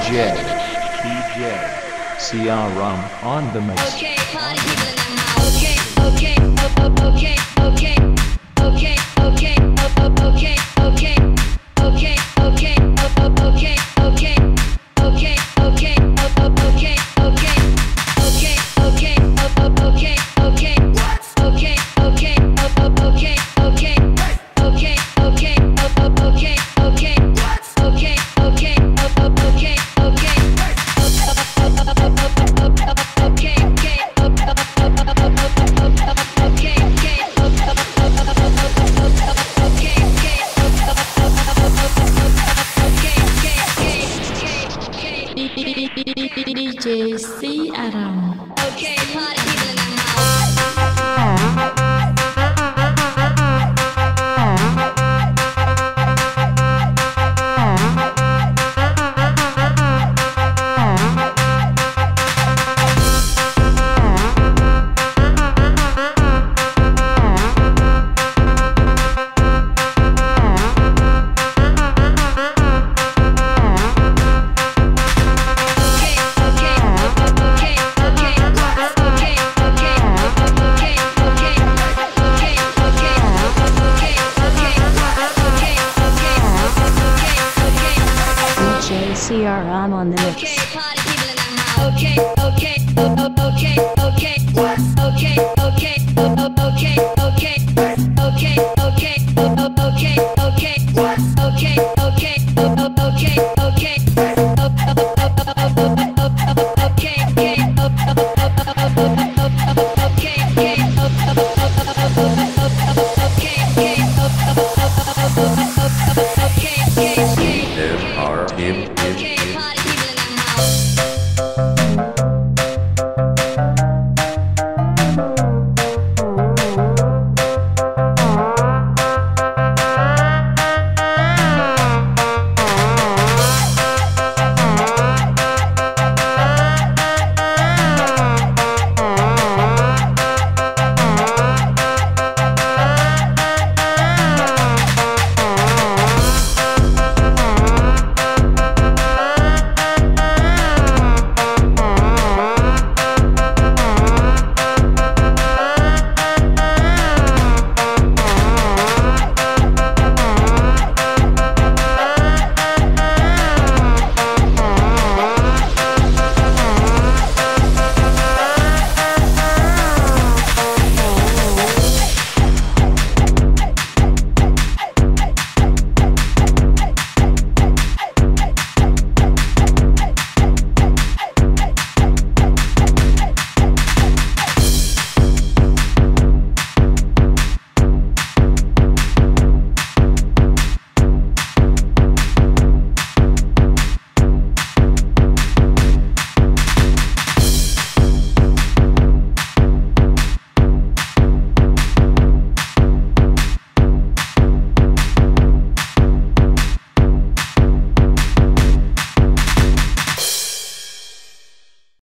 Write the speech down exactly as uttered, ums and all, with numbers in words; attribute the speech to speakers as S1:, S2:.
S1: J, D J, C Arom on the mix.
S2: Okay, party people in the house. Okay, okay, okay, okay, okay, okay, okay, okay, okay, okay, okay, okay, okay, okay, okay, okay. Okay, okay, okay, okay. What? Okay, okay, okay, okay. Okay, okay, okay, okay. What? Okay, okay, okay, okay.
S3: D J C Arom.
S2: Okay, party people in the house.
S3: C R M on the mix.
S2: Okay, party people in the house. Okay, okay, okay,